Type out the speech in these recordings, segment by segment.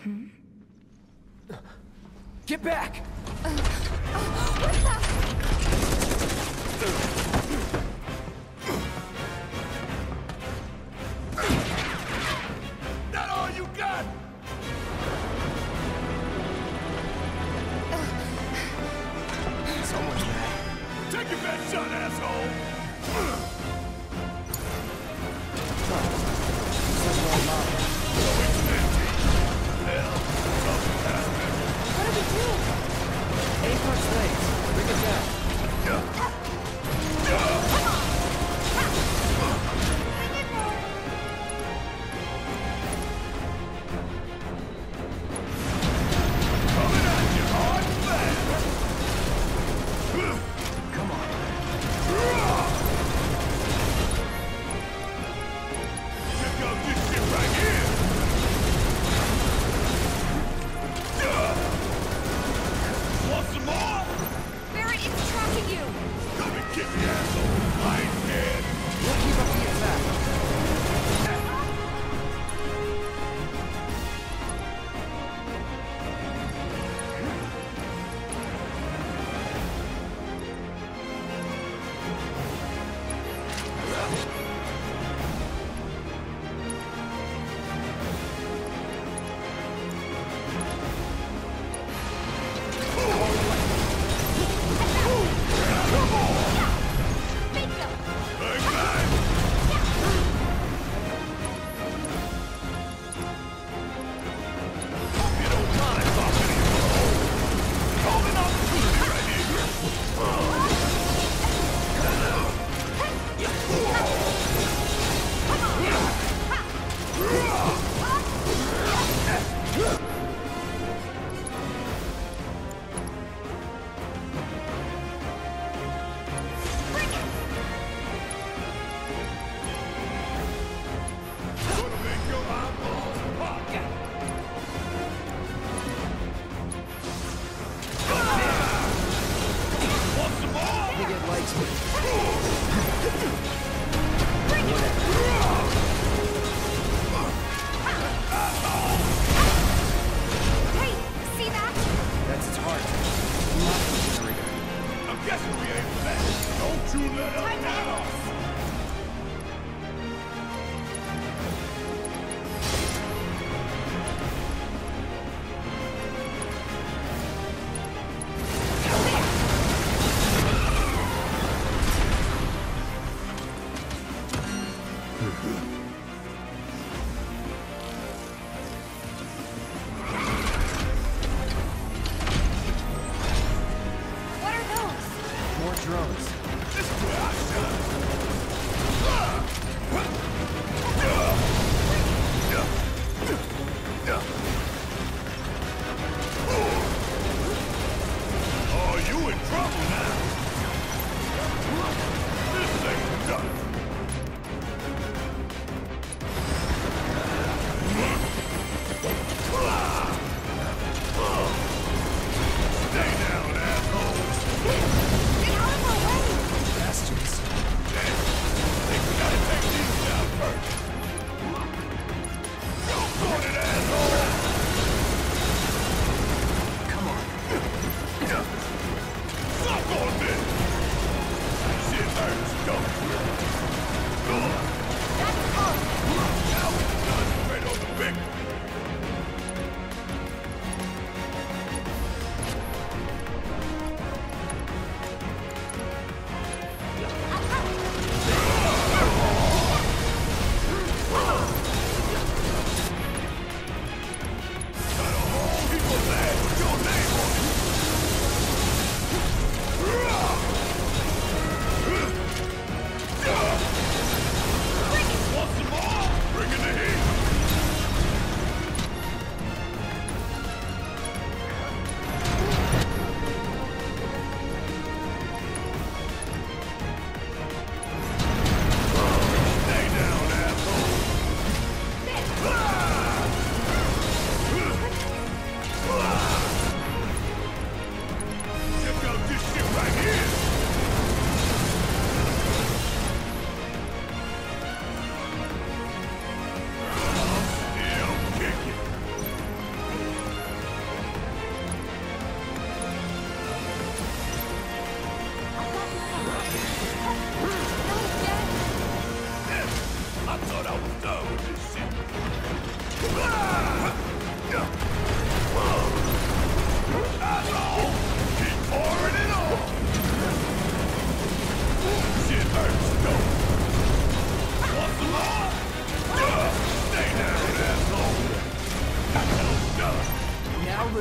Get back! That all you got? Someone's mad. Take your best shot, asshole! What are we doing? Apex legs. Bring it down. Coming at you hard and fast! Come on. Check out this shit right here!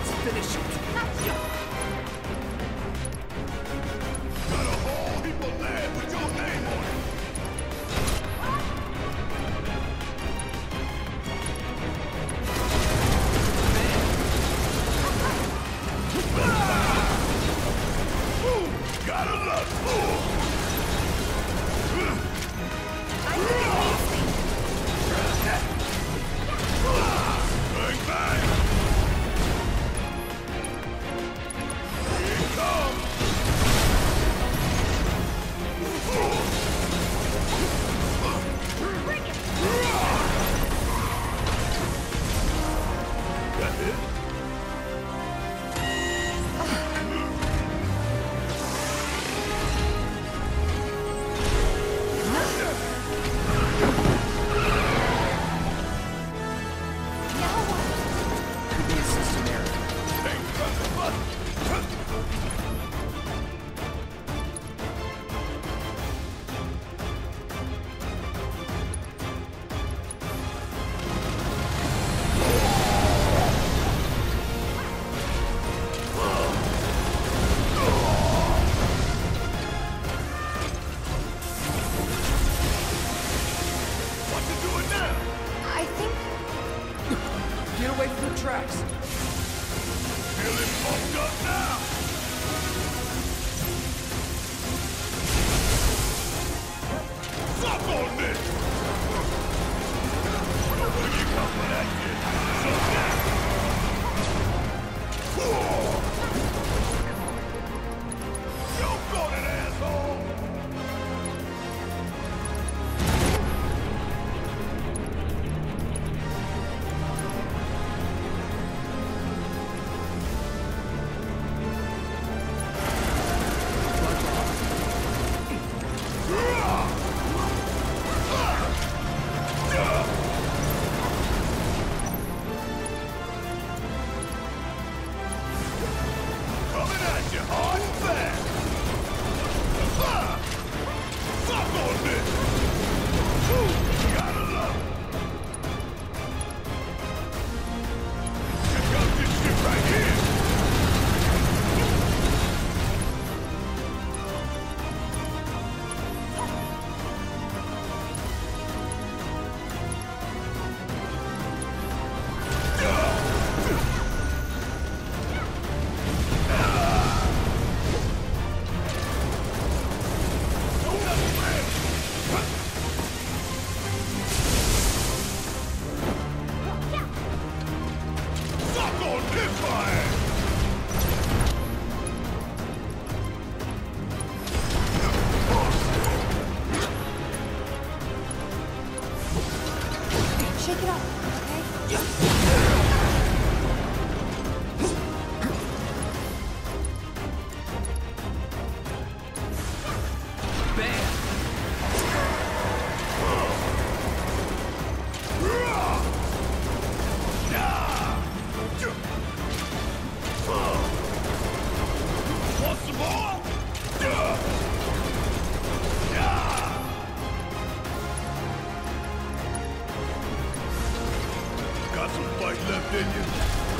Let's finish it. Got a whole heap of land with your name on it. Gotta love. I think it needs me. Bang, bang. Here it comes. Bring it. That it? Now what? Could be a system error. Hey, press the button. What you doing now? I think Get away from the tracks. Feeling pumped up now. Suck on this. When you come for that shit, suck that. Choke on it, asshole. Coming at you hard and fast. Suck on this. Gotta love it. Check out this shit right here. Suck on this fire! shake it off, okay? Bam! Want some more? Got some fight left in you?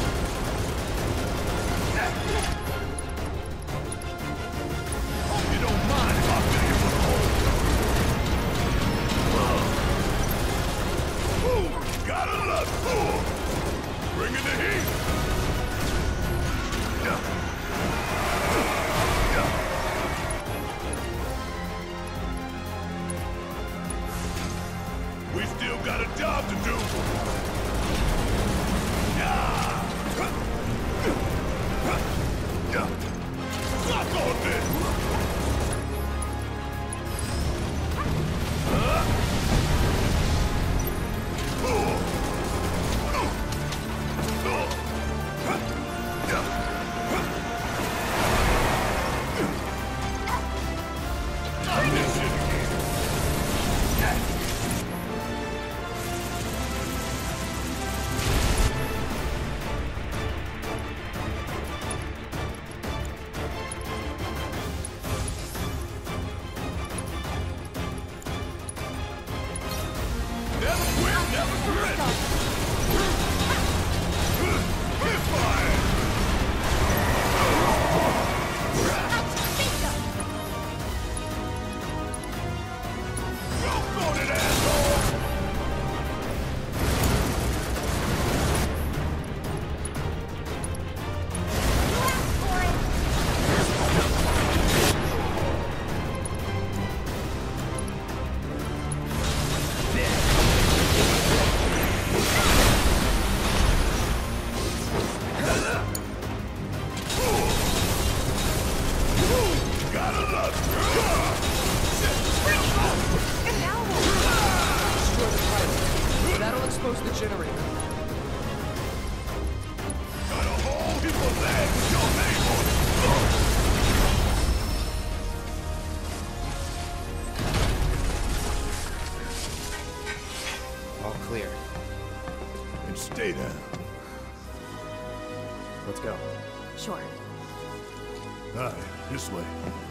Hope you don't mind if I fill you with a hole. Gotta love it. Bringing the heat. We still got a job to do. Suck on this. close the generator. Got a whole heap of lead with your name on it. All clear. And stay down. Let's go. Sure. Aye, this way.